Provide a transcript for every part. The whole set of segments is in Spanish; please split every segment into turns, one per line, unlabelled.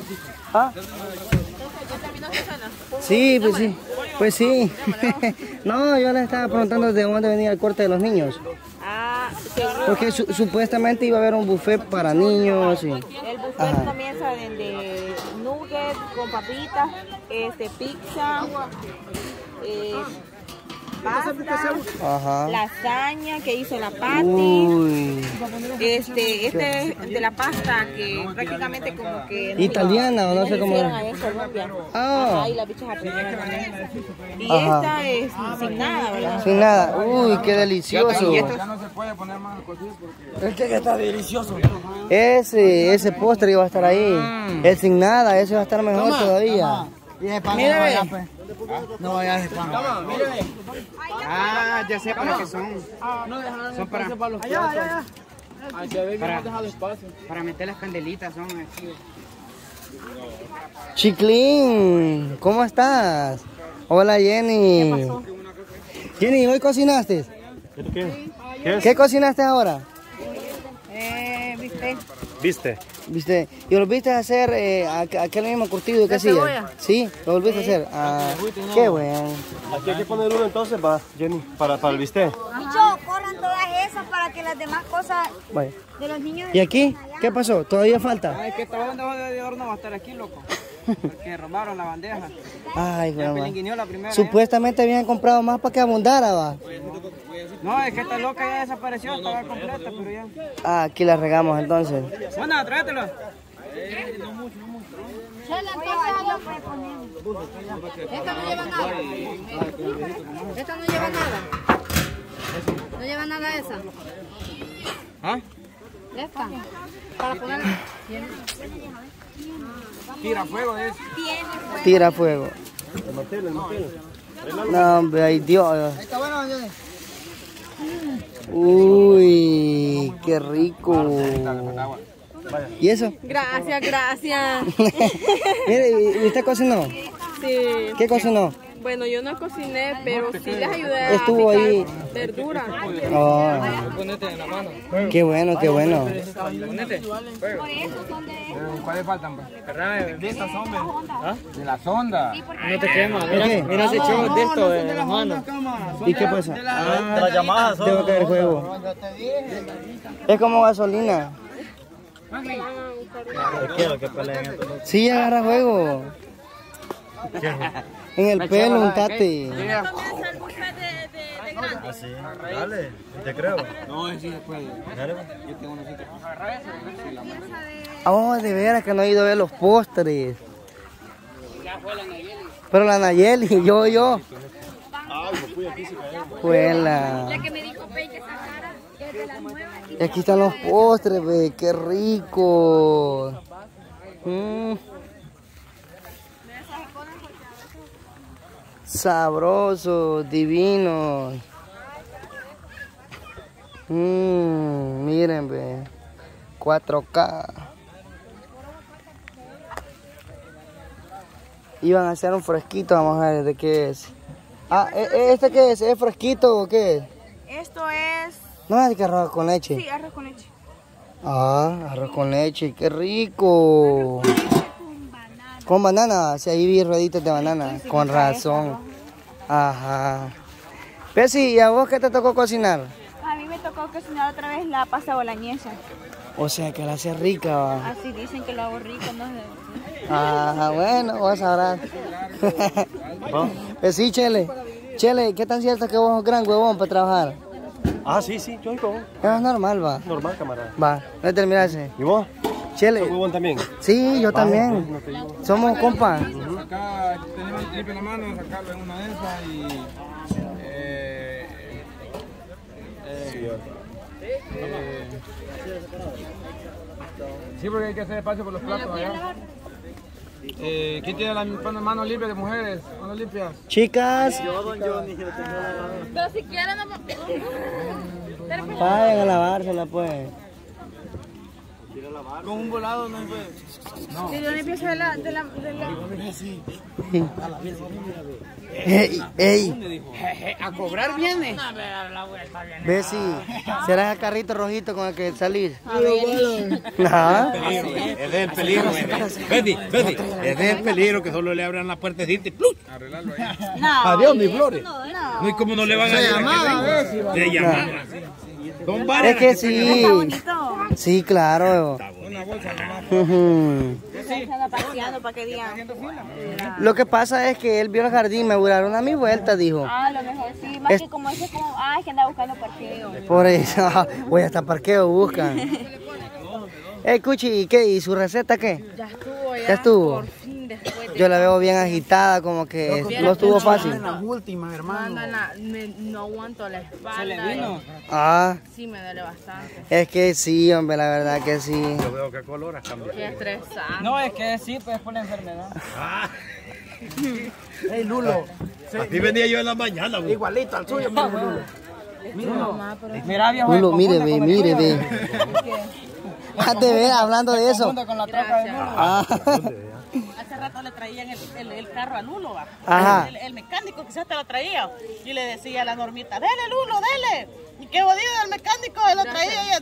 ¿Ah? Sí, pues sí. Pues sí. No, yo le estaba preguntando de dónde venía el corte de los niños.
Ah,
porque supuestamente iba a haber un buffet para niños. Y...
el buffet comienza de nuggets con papitas, pizza, pasta,
ajá,
lasaña que hizo la Patti.
Uy.
Este es de la pasta que prácticamente como que
italiana o no sé cómo.
Ah, y las bichas aprendieron. Y
ajá,
esta es sin nada, ¿verdad?
Sin nada. Uy, qué delicioso.
Y esto ya no se puede poner más cocido porque... Es que está delicioso.
Ese postre iba a estar ahí. El sin nada, ese va a estar mejor todavía.
Mira, no vayas de pan. Ah, ya sé para qué son. Son para los platos. Para meter las candelitas, son así.
Chiclín, ¿cómo estás? Hola Jenny. ¿Qué pasó? Jenny, ¿hoy cocinaste? ¿Qué cocinaste ahora? ¿Viste? ¿Y volviste a hacer aquel mismo curtido que hacías? Sí, lo volviste a hacer. Ah, qué bueno.
Aquí hay que poner uno entonces, va, Jenny, para el bistec.
Dicho, corran todas esas para que las demás cosas de los niños...
¿Y aquí? ¿Qué pasó? ¿Todavía falta?
Ay, que esta bandeja de horno va a estar aquí, loco. Porque robaron la bandeja.
Ay,
la
primera. Supuestamente habían comprado más para que abundara, va.
No, es que esta loca ya desapareció, estaba completa, pero ya.
Ah, aquí la regamos entonces.
Bueno, tráetelo.
Esta no lleva nada. Esta no lleva nada. No lleva nada esa.
¿Ah?
Esta. Para poner...
Tira fuego es.
Tira fuego. No, hombre, ay Dios.
Está bueno,
uy, qué rico. ¿Y eso?
Gracias, gracias.
Mire, ¿y usted cocinó?
Sí.
¿Qué cocinó?
Bueno, yo no cociné, pero sí les ayudé a
estuvo
picar
ahí
verdura.
Oh, qué bueno, qué bueno.
¿Cuáles faltan? De estas sondas. De la sonda.
No te quemas,
mira
ese chavo de esto, de las manos.
¿Y qué pasa?
De las llamadas.
Tengo que ver juego. Es como gasolina.
Quiero que peleen.
Sí, agarra juego. En el pelo, untate.
Así, dale, te creo.
No, sí se puede.
Dale.
Yo tengo unos sitios.
Oh, de veras que no he ido a ver los postres. Pero la Nayeli, yo. Fue la
que me dijo Pei que sacara, que es de las nuevas.
Y aquí están los postres, ve, qué rico. Sabrosos, divinos. Miren, ve. 4K. Iban a hacer un fresquito, vamos a ver de qué es. Ah, ¿este qué es? ¿Es fresquito o qué es?
Esto es...
No es que arroz con leche.
Sí, arroz con leche.
Ah, arroz con leche, qué rico. Con banana, si ahí vi rueditas de banana, con razón. Ajá. Pesi, ¿y a vos qué te tocó cocinar?
A mí me tocó cocinar otra vez la pasta boloñesa.
O sea, que la hace rica, va.
Así dicen que lo hago rico, no sé.
Ah, bueno, vos sabrás. Pues sí, Chele. Chele, ¿qué tan cierto que vos sos gran huevón para trabajar?
Ah, sí, yo hijo.
Es normal, va.
Normal, camarada.
Va, no terminarse.
¿Y vos?
Chele.
¿Sos huevón también?
Sí, yo también. Somos compas.
Acá tenemos el clip en la mano, sacarlo en una de esas y... sí, porque hay que hacer espacio por los platos allá. ¿Quién tiene las manos limpias de mujeres? ¿Manos limpias?
Chicas,
Pero si quieren...
vayan a lavársela, pues.
Con un volado no puede.
No. ¿De dónde empieza de la...
Ey.
A cobrar viene.
Ve si será el carrito rojito con el que salís.
Ajá. Es del peligro. Betty, es del peligro que solo le abran la puertecita y ¡plum!
Arreglarlo ahí.
No.
Adiós, mis flores. No, y como no le van a llamar. De llamada.
Es que sí. Sí, claro.
Una bolsa nomás.
Paseando para que digan.
Lo que pasa es que él vio el jardín, me duraron a mi vuelta, dijo.
A lo mejor sí, más que como ese como, es que anda buscando parqueo.
Por eso, voy hasta parqueo buscan. Cuchi, ¿y qué? ¿Y su receta qué?
Ya estuvo,
¿Ya estuvo?
Por fin, después de...
Yo la veo bien agitada, como que no estuvo fácil.
Las últimas, hermano.
No aguanto la espalda.
¿Se le vino?
Ah,
Sí, me duele bastante.
es que sí, hombre, la verdad que sí.
Yo veo que color ha cambiado.
Qué estresante.
No, es que sí, pues por la enfermedad.
Hey, Lulo.
Así venía yo en la mañana, güey.
Igualito al suyo, Lulo. Mira, viejo.
Lulo, mire, ve. Te ve hablando de eso.
Con la troca de Lulo.
Ah.
Hace rato le traían el carro a Lulo, ¿va?
Ajá.
El mecánico quizás te lo traía y le decía a la Normita, dele Lulo, dele. Y qué jodido el mecánico se lo traía y ella,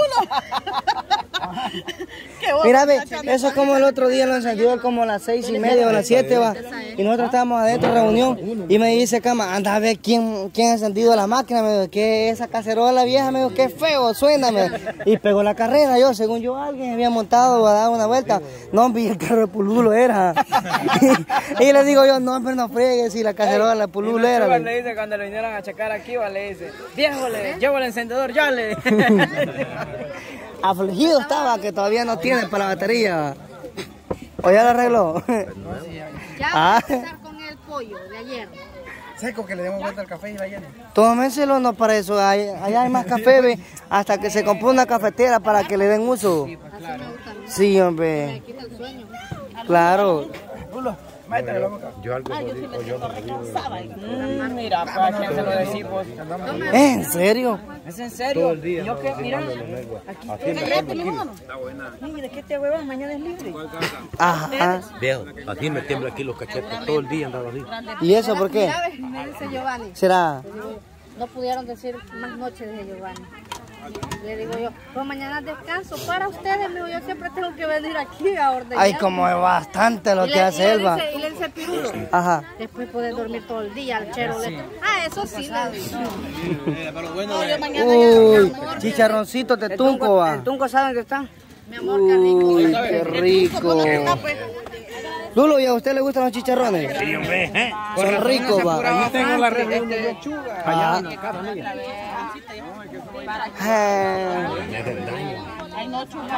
dele Lulo. Qué
Mira, ve, eso es como el otro día lo encendió como a las 6:30 o a las 7, va. Y nosotros estábamos adentro de reunión y me dice Cama, anda a ver quién ha encendido la máquina, me dijo, que esa cacerola vieja, me dijo, qué feo suena, me dijo. Y pegó la carrera, según yo alguien había montado a dar una vuelta, no, vi el carro de Pululo era. Y le digo yo, no, pero no friegue, si la cacerola de Pululo era.
Le dice cuando le vinieron a checar aquí, le dice, viejo, llevo el encendedor, ya le.
Afligido estaba que todavía no tiene para la batería. ¿O ya lo arregló?
Ya vamos a empezar con el pollo de ayer.
Seco que le demos vuelta al café y la llene.
Tómenselo, no para eso. Allá hay más café, ve, hasta que se compró una cafetera para que le den uso.
Así me gusta a mí.
Sí, hombre.
Me quita el sueño.
Claro.
Yo algo digo, yo no digo.
Mira, pues a quién se lo decimos.
¿En serio?
¿Es en serio?
Todo el día.
Yo que, mira,
Aquí me
mire que este huevón mañana es libre.
Ajá.
Viejo, así me tiembla aquí los cachetes. Todo el día andaba así.
¿Y eso por qué?
Me dice Giovanni.
¿Será?
No pudieron decir más noches de Giovanni. Le digo yo, pues mañana descanso para ustedes, me dijo, yo siempre tengo que venir aquí a ordenar.
Ay, como es bastante lo que hace Elba.
Y le dice Pirulo,
Ajá.
después puedes dormir todo el día, el chero. Eso sí, le digo.
Uy, chicharroncito de tunco, va.
¿Tunco saben que está?
Mi amor, qué rico.
Uy, qué rico. Lulo, ¿y a usted le gustan los chicharrones?
Sí, hombre,
Son ricos, va.
Ahí tengo la lechuga.
Ah.
Ay, no, chuga.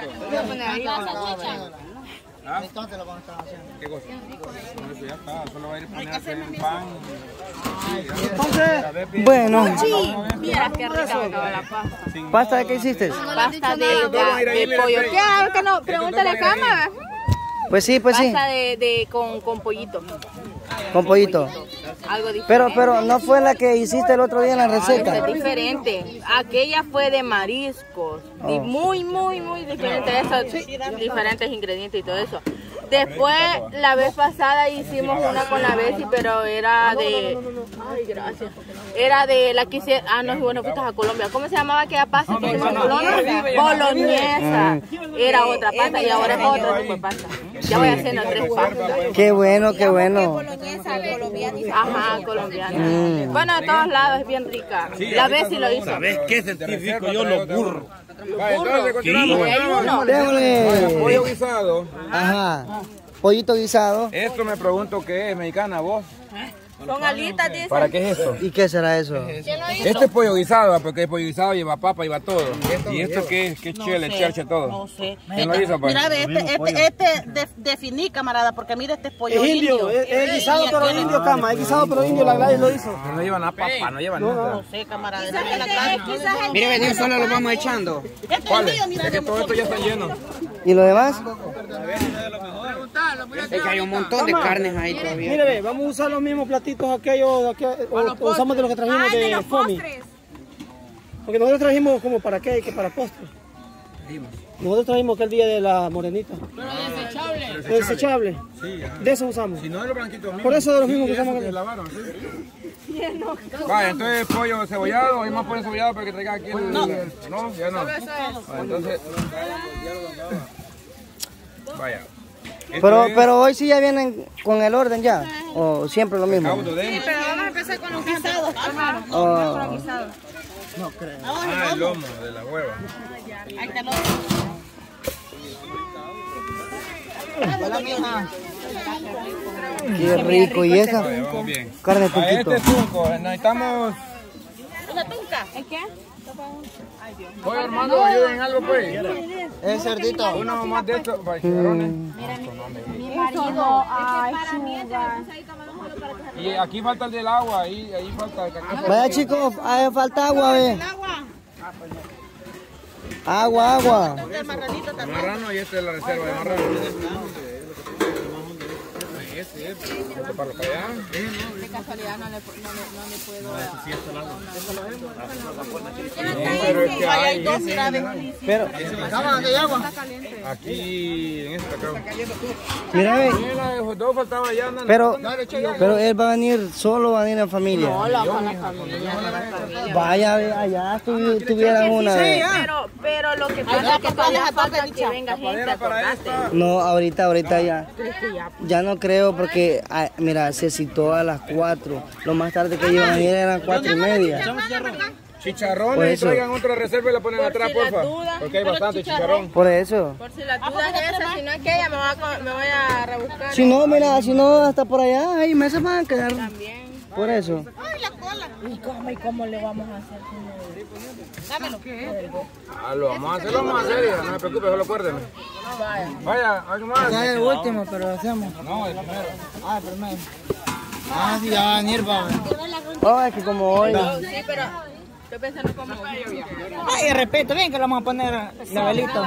Bueno.
Mira qué rica me acaba la pasta.
¿Pasta de qué hiciste?
Pasta de pollo. ¿Qué? Que no, pregúntale a Cama.
Pues sí, pues sí.
Pasta con pollito.
Con pollito.
Algo diferente.
Pero no fue la que hiciste el otro día en la receta.
Es diferente. Aquella fue de mariscos. Y muy diferente a esos diferentes ingredientes y todo eso. Después, la vez pasada hicimos una con la Bessie, pero era de... Ay, gracias. Era de la que hicieron... no, bueno, fuiste a Colombia. ¿Cómo se llamaba aquella pasta que hicimos en Colombia? Boloñesa. Era otra pasta y ahora es otro tipo de pasta. Ya voy haciendo 3 pastas.
Qué bueno, qué bueno.
Boloñesa, colombiana. Ajá, colombiana. Bueno, de todos lados es bien rica. La Bessie lo hizo.
¿Sabes qué certifico yo los burros?
Entonces continuamos.
Déjale.
Pollo guisado.
Ajá. Pollito guisado.
Esto me pregunto qué es, mexicana, vos.
Son alitas, dice.
¿Para qué es esto?
¿Y qué será eso?
Este es pollo guisado, porque el pollo guisado lleva papa, lleva todo. ¿Y esto qué es? ¿Qué chile, cherche, todo?
No sé.
¿Quién lo hizo, pues?
Mira, este definí, camarada, porque mira este pollo indio.
Es guisado pero indio, Cama. Es guisado pero indio, la Gladys lo hizo.
No lleva nada papa, no lleva nada.
No sé, camarada.
Mire, venir solo lo vamos echando. ¿Cuál es? Es que todo esto ya está lleno.
¿Y lo demás?
Es que hay un montón de carnes ahí todavía.
Mire, ve, vamos a usar los mismos platitos aquellos, o usamos de los que trajimos de Fomi. Porque nosotros trajimos como para qué, que para postre.
Nosotros trajimos aquel día de la morenita.
Pero desechable.
Desechable.
Sí, ajá.
De eso usamos.
Si no, es los blanquitos mismos.
Por eso de los mismos que usamos
que
aquí.
se lavaron, ¿sí? Vaya, entonces pollo cebollado, hay más pollo cebollado para que traiga aquí el... No, ya no. Vaya, entonces... Vaya.
Pero hoy sí ya vienen con el orden ya, o siempre lo mismo.
Sí, pero vamos a empezar con los guisados.
No creo.
Ah, el lomo de la hueva.
Ahí está el otro.
Hola, mija.
Qué rico, y esa
Vaya, vamos bien.
carne
Para
tuquito.
este tunco, necesitamos...
¿Una tunca?
¿Es qué?
Oye, hermano, ayuden en algo, pues.
El cerdito.
Uno más de estos, para chicharrones.
Mi marido, ay, sugar.
Y aquí falta el del agua, ahí falta el cacao.
Vaya chicos, falta agua, ve. Agua.
El marranito también.
Marrano y este es la reserva de marrano. Este para allá.
De casualidad no le puedo...
Pero es que hay
dos, mira,
Pero,
aquí en este cacao.
mira, ve.
Los dos faltaba ya.
Pero él va a venir solo, va a venir en familia.
No, la familia.
Vaya, ve, allá tuvieran una.
Pero lo que pasa es que todavía falta que venga gente, acordate.
No, ahorita ya. Ya no creo porque, mira, se citó a las 4. Lo más tarde que iban a venir eran 4:30.
Chicharrones,
Por eso.
traigan otra reserva y la ponen atrás, porfa. Porque hay bastante chicharrón.
Por eso.
Por si la duda es esa, si no es que ella me voy a rebuscar.
Si no, mira, si no, hasta por allá hay mesas van a quedar.
También.
Por eso.
Ay, la cola.
¿Y cómo le vamos a hacer?
Dámelo.
Ah, lo vamos a hacer, ya, no me preocupe, solo acuérdeme. Vaya, algo más.
Ya es el último, pero lo hacemos.
No, el primero.
Ah, el primero. Ah, sí, ya va a venir, va. Oh, es que como hoy.
Sí, pero estoy pensando como...
Ay, respeto, bien que lo vamos a poner levelito.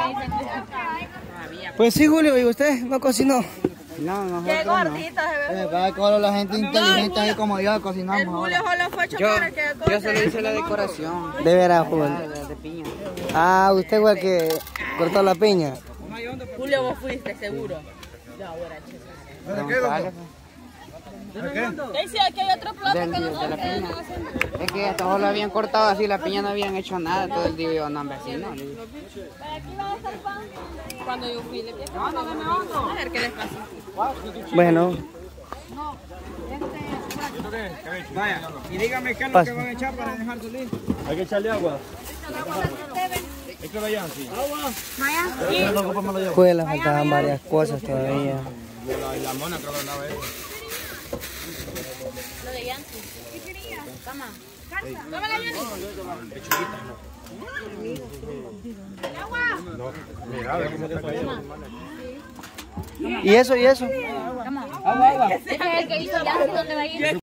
Pues sí, Julio, ¿y usted no cocinó? No, no.
Qué gordito se ve.
Con la gente inteligente ahí como yo cocinamos.
El Julio solo fue hecho para que
Yo solo hice la decoración. De veras, Julio. De piña. Ah, usted fue el que cortó la piña.
Julio, vos fuiste, seguro. Ya, ahora,
¿De qué, loco?
Daisy, aquí hay otro plato que no
de la piña. Es que esto solo habían cortado así, la piña no habían hecho nada, todo el día yo no, vecino.
Cuando yo fui, le dije, a ver qué les pasa.
Bueno.
Vaya, y dígame qué es lo que van a echar para dejar salir.
Hay que echarle agua.
Esto de allá, sí.
Escuela, faltaban varias cosas todavía.
La mona creo que andaba ahí.
Lo de Yancy. ¿Qué quería? Toma. Toma la Yancy.
¿Y eso?
Agua. Ese es el que hizo Yancy, ¿dónde va a ir?